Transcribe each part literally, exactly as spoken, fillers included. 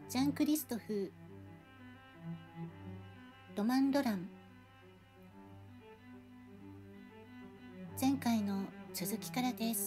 ジャン・クリストフロマン・ロラン。前回の続きからです。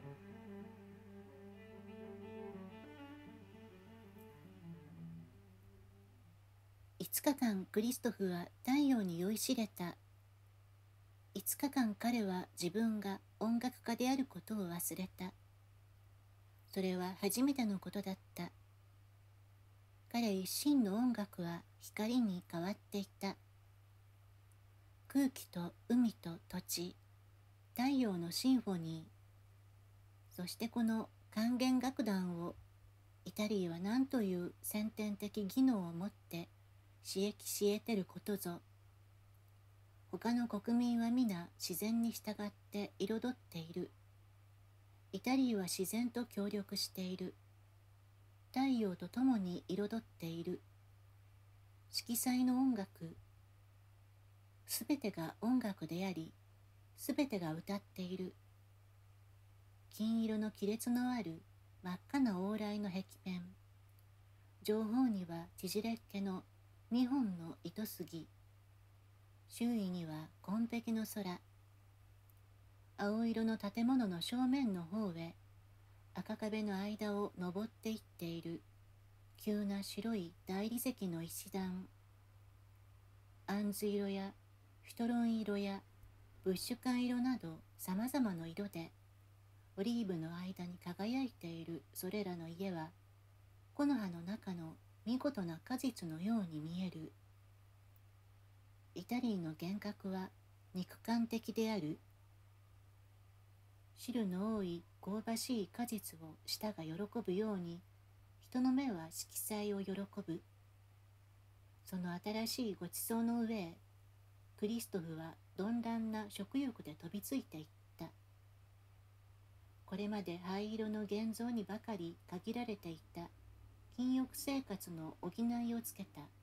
いつかかんクリストフは太陽に酔いしれた。いつかかん彼は自分が音楽家であることを忘れた。それは初めてのことだった。彼一心の音楽は光に変わっていた。空気と海と土地、太陽のシンフォニー、そしてこの管弦楽団をイタリーは何という先天的技能を持って刺激し得てることぞ。他の国民は皆自然に従って彩っている。イタリーは自然と協力している。太陽と共に彩っている。色彩の音楽。すべてが音楽であり、すべてが歌っている。金色の亀裂のある真っ赤な往来の壁面。上方には縮れっけの二本の糸杉。周囲には紺碧の空。青色の建物の正面の方へ赤壁の間を登っていっている急な白い大理石の石段。杏色やフィトロン色やブッシュカン色などさまざまな色でオリーブの間に輝いているそれらの家は木の葉の中の見事な果実のように見える。イタリーの幻覚は肉感的である。汁の多い香ばしい果実を舌が喜ぶように人の目は色彩を喜ぶ。その新しいごちそうの上へクリストフは鈍乱な食欲で飛びついていった。これまで灰色の現像にばかり限られていた禁欲生活の補いをつけた。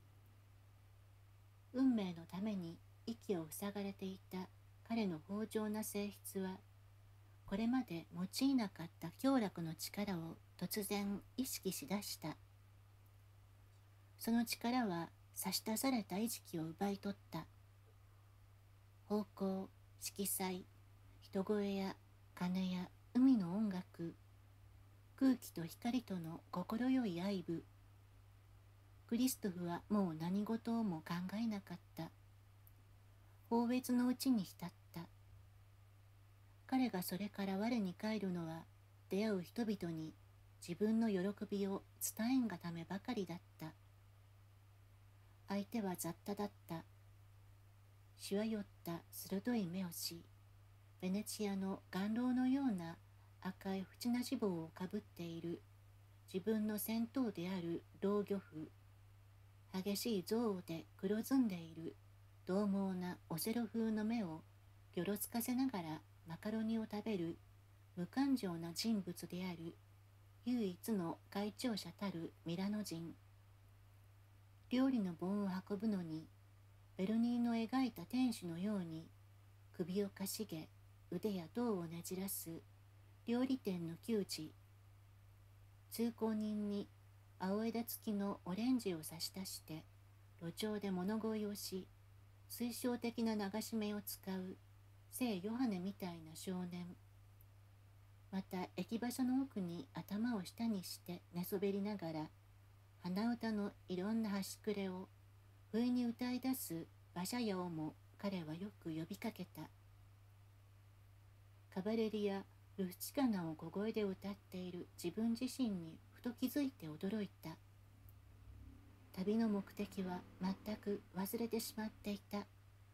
運命のために息を塞がれていた彼の豊穣な性質はこれまで用いなかった享楽の力を突然意識しだした。その力は差し出された意識を奪い取った。方向、色彩、人声や鐘や海の音楽、空気と光との心よい愛撫。クリストフはもう何事をも考えなかった。放別のうちに浸った。彼がそれから我に返るのは出会う人々に自分の喜びを伝えんがためばかりだった。相手は雑多だった。しわ寄った鋭い目をし、ベネチアの岩楼のような赤い縁なし帽をかぶっている自分の先頭である老漁夫、激しい憎悪で黒ずんでいる獰猛なオセロ風の目をぎょろつかせながらマカロニを食べる無感情な人物である唯一の会長者たるミラノ人。料理の盆を運ぶのにベルニーの描いた天使のように首をかしげ腕や胴をねじらす料理店の給仕。通行人に青枝付きのオレンジを差し出して路上で物乞いをし推奨的な流し目を使う聖ヨハネみたいな少年。また駅馬車の奥に頭を下にして寝そべりながら鼻歌のいろんな端くれを不意に歌い出す馬車屋をも彼はよく呼びかけた。カバレリやルフチカナを小声で歌っている自分自身にふと気づいて驚いた。旅の目的は全く忘れてしまっていた。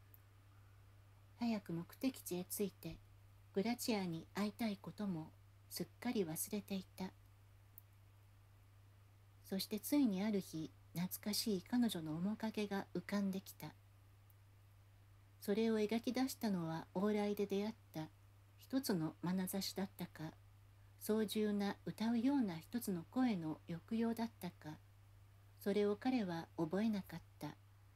早く目的地へ着いてグラチアに会いたいこともすっかり忘れていた。そしてついにある日、懐かしい彼女の面影が浮かんできた。それを描き出したのは往来で出会った一つの眼差しだったか、壮重な歌うような一つの声の抑揚だったか、それを彼は覚えなかった。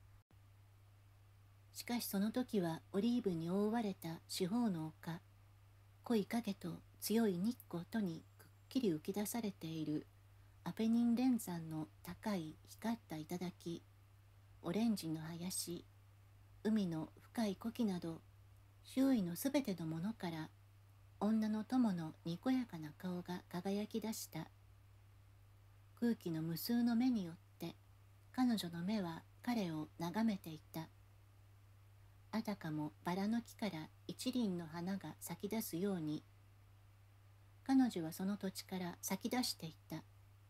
しかしその時はオリーブに覆われた四方の丘、濃い影と強い日光とにくっきり浮き出されているアペニン連山の高い光った頂、オレンジの林、海の深い苔など、周囲のすべてのものから女の友のにこやかな顔が輝き出した。空気の無数の目によって彼女の目は彼を眺めていた。あたかもバラの木から一輪の花が咲き出すように、彼女はその土地から咲き出していった。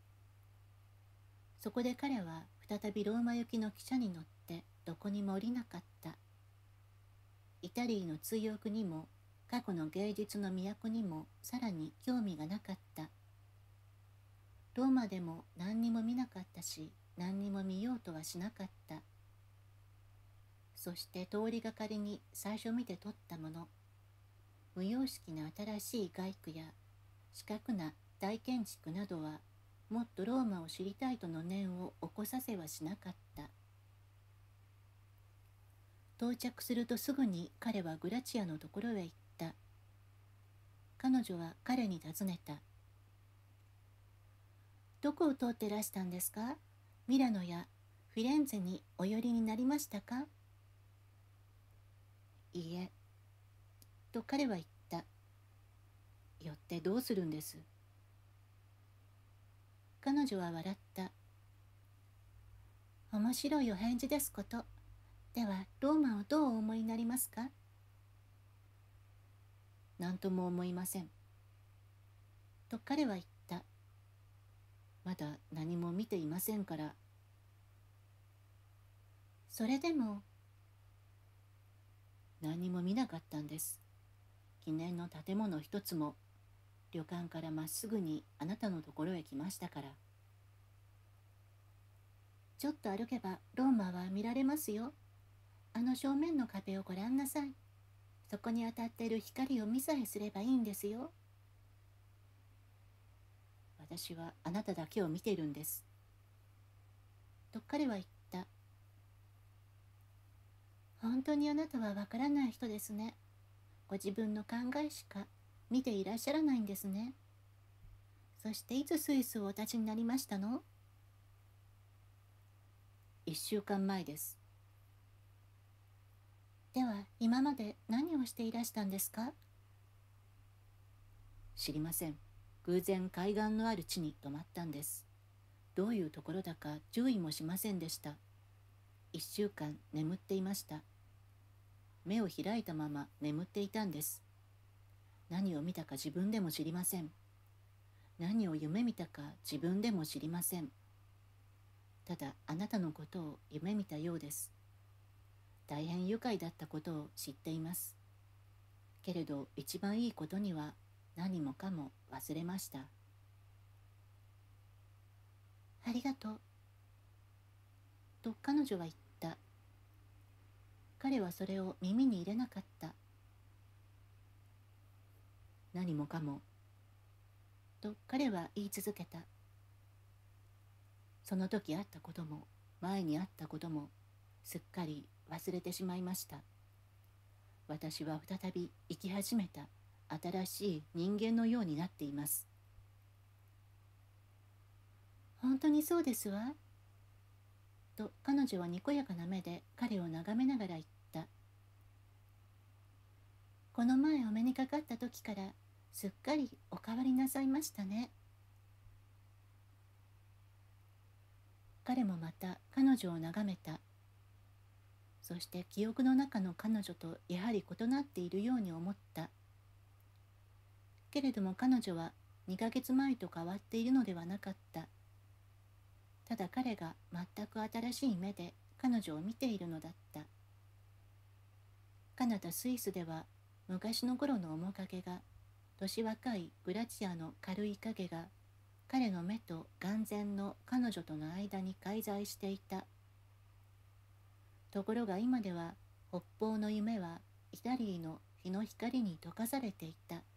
そこで彼は再びローマ行きの汽車に乗ってどこにも降りなかった。イタリーの追憶にも過去の芸術の都にもさらに興味がなかった。ローマでも何にも見なかったし、何にも見ようとはしなかった。そして通りがかりに最初見て取ったもの、無様式な新しい街区や四角な大建築などは、もっとローマを知りたいとの念を起こさせはしなかった。到着するとすぐに彼はグラチアのところへ行った。彼女は彼に尋ねた。どこを通ってらしたんですか？ミラノやフィレンツェにお寄りになりましたか？いいえ、と彼は言った。よってどうするんです？彼女は笑った。面白いお返事ですこと。では、ローマをどうお思いになりますか？何とも思いません。と彼は言った。まだ何も見ていませんから。それでも、何も見なかったんです。記念の建物一つも、旅館からまっすぐにあなたのところへ来ましたから。ちょっと歩けばローマは見られますよ。あの正面の壁をご覧なさい。そこに当たっている光を見さえすればいいんですよ。私はあなただけを見ているんです。と彼は言った。本当にあなたはわからない人ですね。ご自分の考えしか見ていらっしゃらないんですね。そしていつスイスをお立ちになりましたの？一週間前です。では今まで何をしていらしたんですか？知りません。偶然海岸のある地に泊まったんです。どういうところだか注意もしませんでした。一週間眠っていました。目を開いたまま眠っていたんです。何を見たか自分でも知りません。何を夢見たか自分でも知りません。ただあなたのことを夢見たようです。大変愉快だったことを知っています。けれど一番いいことには何もかも忘れました。ありがとう。と彼女は言った。彼はそれを耳に入れなかった。何もかも。と彼は言い続けた。その時あったことも前にあったこともすっかり忘れてしまいました。私は再び生き始めた新しい人間のようになっています。本当にそうですわ。と彼女はにこやかな目で彼を眺めながら言った。この前お目にかかった時からすっかりお変わりなさいましたね。彼もまた彼女を眺めた。そして記憶の中の彼女とやはり異なっているように思った。けれども彼女はにかげつまえと変わっているのではなかった。ただ彼が全く新しい目で彼女を見ているのだった。カナダ・スイスでは昔の頃の面影が、年若いグラチアの軽い影が彼の目と眼前の彼女との間に介在していた。ところが今では北方の夢はイタリーの日の光に溶かされていた。